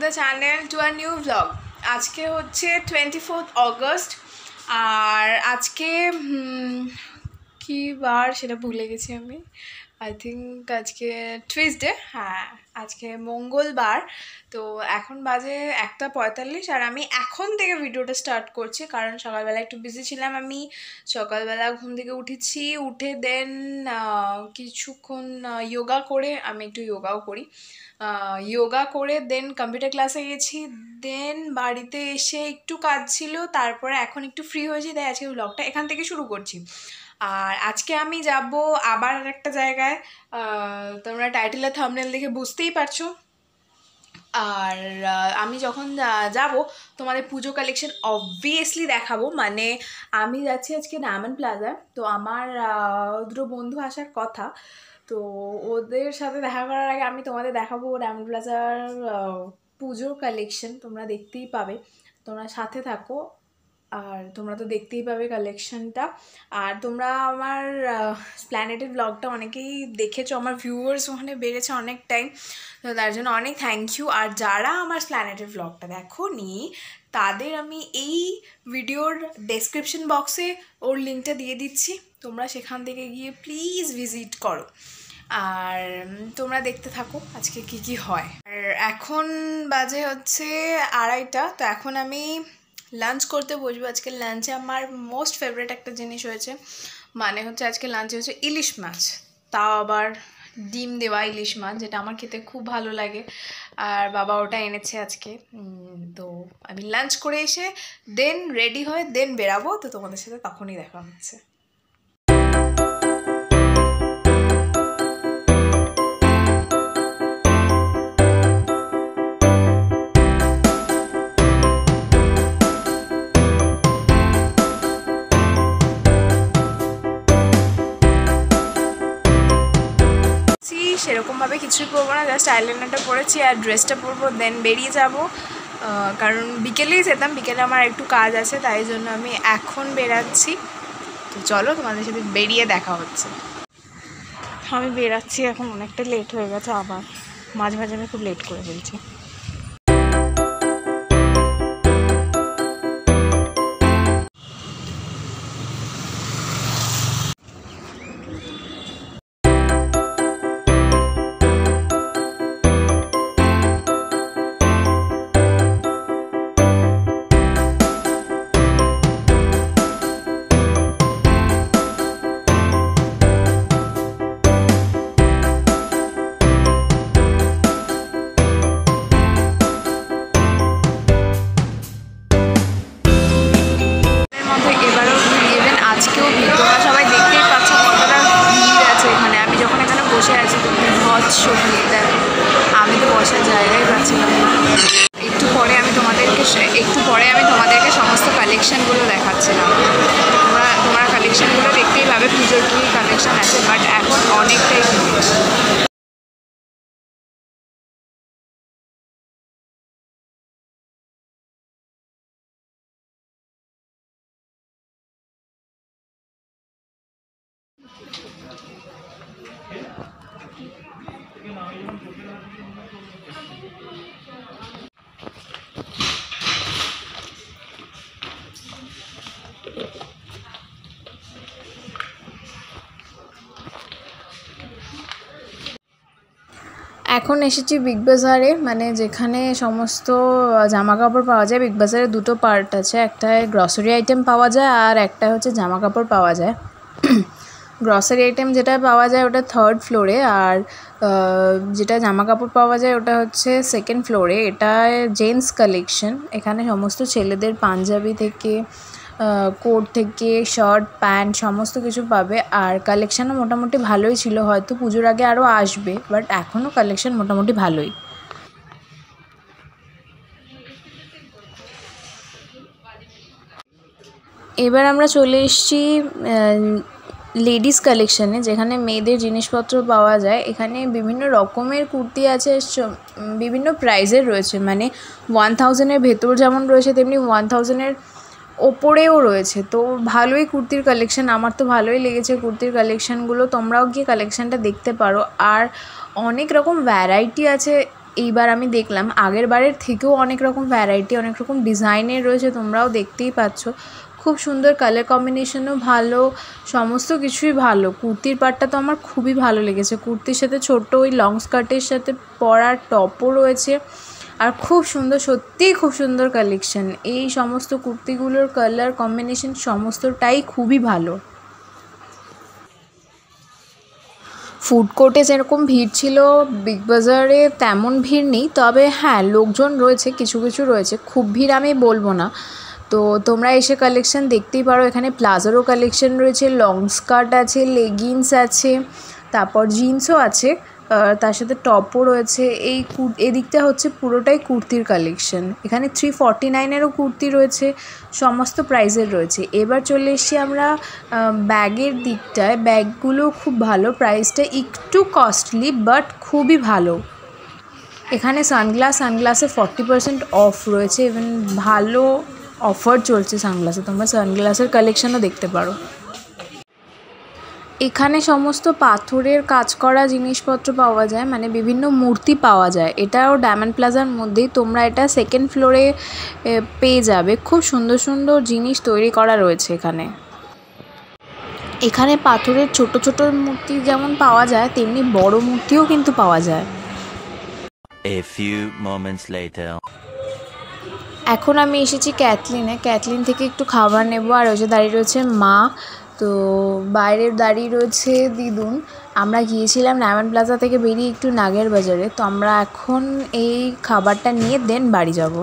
The channel to our new blog. আজকে হচ্ছে 24 August আর আজকে কী বার সেটা ভুলে গেছি আমি। আই থিঙ্ক আজকে টুইসডে, হ্যাঁ আজকে মঙ্গলবার। তো এখন বাজে 1:45 আর আমি এখন থেকে ভিডিওটা স্টার্ট করছি কারণ সকালবেলা একটু বিজি ছিলাম। আমি সকালবেলা ঘুম থেকে উঠেছি, উঠে দেন কিছুক্ষণ যোগা করে, আমি একটু যোগাও করি, যোগা করে দেন কম্পিউটার ক্লাসে গেছি, দেন বাড়িতে এসে একটু কাজ ছিল, তারপরে এখন একটু ফ্রি হয়েছি, তাই আজকে ব্লগটা এখান থেকে শুরু করছি। আর আজকে আমি যাব আবার একটা জায়গায়, তোমরা টাইটেলের থাম্বনেল দেখে বুঝতেই পারছো। আর আমি যখন যাব তোমাদের পুজো কালেকশন অবভিয়াসলি দেখাবো। মানে আমি যাচ্ছি আজকে ডায়মন্ড প্লাজায়, তো আমার দুটো বন্ধু আসার কথা, তো ওদের সাথে দেখা করার আগে আমি তোমাদের দেখাবো ডায়মন্ড প্লাজার পুজোর কালেকশন। তোমরা দেখতেই পাবে, তোমরা সাথে থাকো আর তোমরা তো দেখতেই পাবে কালেকশনটা। আর তোমরা আমার স্প্ল্যানেটের ব্লগটা অনেকেই দেখেছো, আমার ভিউয়ার্স ওখানে বেড়েছে অনেক টাইম, তো তার জন্য অনেক থ্যাংক ইউ। আর যারা আমার স্প্ল্যানেটের ব্লগটা দেখোনি তাদের আমি এই ভিডিওর ডেসক্রিপশন বক্সে ওর লিঙ্কটা দিয়ে দিচ্ছি, তোমরা সেখান থেকে গিয়ে প্লিজ ভিজিট করো আর তোমরা দেখতে থাকো আজকে কি কি হয়। আর এখন বাজে হচ্ছে 2:30, তো এখন আমি লাঞ্চ করতে বসবো। আজকে লাঞ্চে আমার মোস্ট ফেভারিট একটা জিনিস হয়েছে, মানে হচ্ছে আজকে লাঞ্চে হচ্ছে ইলিশ মাছ, তাও আবার ডিম দেওয়া ইলিশ মাছ, যেটা আমার খেতে খুব ভালো লাগে। আর বাবা ওটা এনেছে আজকে। তো আমি লাঞ্চ করে এসে দেন রেডি হয়ে দেন বেরাবো, তো তোমাদের সাথে তখনই দেখা হচ্ছে। সেরকমভাবে কিছুই পরবো না, জাস্ট আইলাইনারটা পরেছি আর ড্রেসটা পরবো, দেন বেরিয়ে যাব। কারণ বিকেলেই যেতাম, বিকেলে আমার একটু কাজ আছে, তাই জন্য আমি এখন বেরাচ্ছি। তো চলো তোমাদের সাথে বেরিয়ে দেখা হচ্ছে। আমি বেরাচ্ছি এখন, অনেকটা লেট হয়ে গেছে, আবার মাঝে মাঝে আমি খুব লেট করে ফেলছি। আমি তো বসার জায়গায় পাচ্ছিলাম না। একটু পরে আমি তোমাদেরকে সমস্ত কালেকশানগুলো দেখাচ্ছিলাম। তোমরা কালেকশানগুলো দেখতেই পাবে, পুজোর কী কালেকশান আছে, বাট এখন অনেকটাই এখন এসেছি বিগ বাজারে, মানে যেখানে সমস্ত জামা কাপড় পাওয়া যায়। বিগ বাজারে দুটো পার্ট আছে, একটা গ্রসারি আইটেম পাওয়া যায় আর একটা হচ্ছে জামা কাপড় পাওয়া যায়। গ্রসারি আইটেম যেটা পাওয়া যায় ওটা 3rd ফ্লোরে, আর যেটা জামা কাপড় পাওয়া যায় ওটা হচ্ছে 2nd ফ্লোরে। এটা জেন্টস কালেকশন, এখানে সমস্ত ছেলেদের পাঞ্জাবি থেকে কোট থেকে শার্ট প্যান্ট সমস্ত কিছু পাবে। আর কালেকশানও মোটামুটি ভালোই ছিল, হয়তো পুজোর আগে আরও আসবে, বাট এখনও কালেকশান মোটামুটি ভালোই। এবার আমরা চলে এসেছি লেডিস কালেকশানে, যেখানে মেয়েদের জিনিসপত্র পাওয়া যায়। এখানে বিভিন্ন রকমের কুর্তি আছে, বিভিন্ন প্রাইজের রয়েছে, মানে 1000-এর ভেতর যেমন রয়েছে তেমনি 1000-এর ওপরেও রয়েছে। তো ভালোই কুর্তির কালেকশান, আমার তো ভালোই লেগেছে কুর্তির কালেকশানগুলো। তোমরাও গিয়ে কালেকশানটা দেখতে পারো। আর অনেক রকম ভ্যারাইটি আছে এইবার আমি দেখলাম আগের বারের থেকেও অনেক রকম ভ্যারাইটি, অনেক রকম ডিজাইনের রয়েছে, তোমরাও দেখতেই পাচ্ছ। খুব সুন্দর কালার কম্বিনেশনও ভালো, সমস্ত কিছুই ভালো। কুর্তির পাটটা তো আমার খুবই ভালো লেগেছে। কুর্তির সাথে ছোট্ট ওই লং স্কার্টের সাথে পরার টপও রয়েছে, আর খুব সুন্দর, সত্যিই খুব সুন্দর কালেকশন। এই সমস্ত কুর্তিগুলোর কালার কম্বিনেশন সমস্তটাই খুবই ভালো। ফুড কোর্টে যেরকম ভিড় ছিল বিগ বাজারে তেমন ভিড় নেই, তবে হ্যাঁ লোকজন রয়েছে, কিছু কিছু রয়েছে, খুব ভিড় আমি বলবো না। তো তোমরা এসে কালেকশন দেখতেই পারো। এখানে প্লাজোরও কালেকশন রয়েছে, লং স্কার্ট আছে, লেগিংস আছে, তারপর জিন্সও আছে, তার সাথে টপও রয়েছে। এদিকটা হচ্ছে পুরোটাই কুর্তির কালেকশন। এখানে 349-এরও কুর্তি রয়েছে, সমস্ত প্রাইজের রয়েছে। এবার চলে এসেছি আমরা ব্যাগের দিকটায়। ব্যাগগুলো খুব ভালো, প্রাইসটা একটু কস্টলি বাট খুবই ভালো। এখানে সানগ্লাসে 40% অফ রয়েছে, ইভেন ভালো অফার চলছে সানগ্লাসে। তোমরা সানগ্লাসের কালেকশনও দেখতে পারো। এখানে সমস্ত পাথরের কাজ করা জিনিসপত্র পাওয়া যায়, মানে বিভিন্ন মূর্তি পাওয়া যায়। এটাও ডায়মন্ড প্লাজার মধ্যেই, তোমরা এটা সেকেন্ড ফ্লোরে পেয়ে যাবে। খুব সুন্দর সুন্দর জিনিস তৈরি করা রয়েছে এখানে। এখানে পাথরের ছোট ছোট মূর্তি যেমন পাওয়া যায়, তেমনি বড় মূর্তিও কিন্তু পাওয়া যায়। A few moments later. এখন আমি এসেছি ক্যাথলিনে। ক্যাথলিন থেকে একটু খাবার নেব। আর ওই যে দাঁড়িয়ে রয়েছে মা, তো বাইরের দাঁড়িয়ে রয়েছে দিদুন। আমরা গিয়েছিলাম ডায়মন্ড প্লাজা থেকে বেরিয়ে একটু নাগের বাজারে, তো আমরা এখন এই খাবারটা নিয়ে দেন বাড়ি যাব।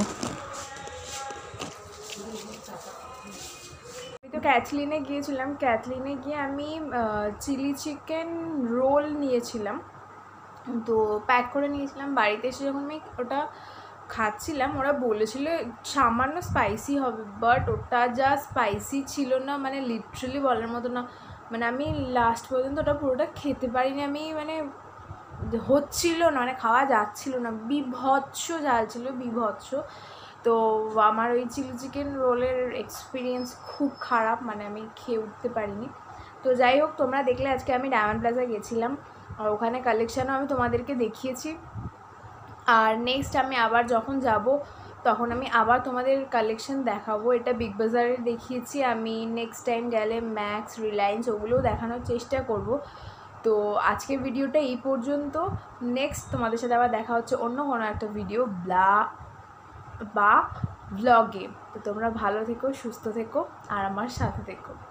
তো ক্যাথলিনে গিয়েছিলাম, ক্যাথলিনে গিয়ে আমি চিলি চিকেন রোল নিয়েছিলাম, তো প্যাক করে নিয়েছিলাম। বাড়িতে এসে যখন আমি ওটা খাচ্ছিলাম, ওরা বলেছিল সামান্য স্পাইসি হবে, বাট ওটা যা স্পাইসি ছিল না, মানে লিটারালি বলার মতো না। মানে আমি লাস্ট পর্যন্ত ওটা পুরোটা খেতে পারিনি। আমি মানে হচ্ছিল না, মানে খাওয়া যাচ্ছিল না, বিভৎস ঝাল ছিল, বিভৎস। তো আমার ওই চিলি চিকেন রোলের এক্সপিরিয়েন্স খুব খারাপ, মানে আমি খেয়ে উঠতে পারিনি। তো যাই হোক, তোমরা দেখলে আজকে আমি ডায়মন্ড প্লাজা গেছিলাম, আর ওখানে কালেকশানও আমি তোমাদেরকে দেখিয়েছি। আর নেক্সট আমি আবার যখন যাব তখন আমি আবার তোমাদের কালেকশন দেখাবো। এটা বিগ বাজারে দেখিয়েছি, আমি নেক্সট টাইম গেলে ম্যাক্স, রিলায়েন্স ওগুলোও দেখানোর চেষ্টা করব। তো আজকের ভিডিওটা এই পর্যন্ত। নেক্সট তোমাদের সাথে আবার দেখা হচ্ছে অন্য কোনো একটা ভিডিও বা ব্লগে। তো তোমরা ভালো থেকো, সুস্থ থেকো, আর আমার সাথে থেকো।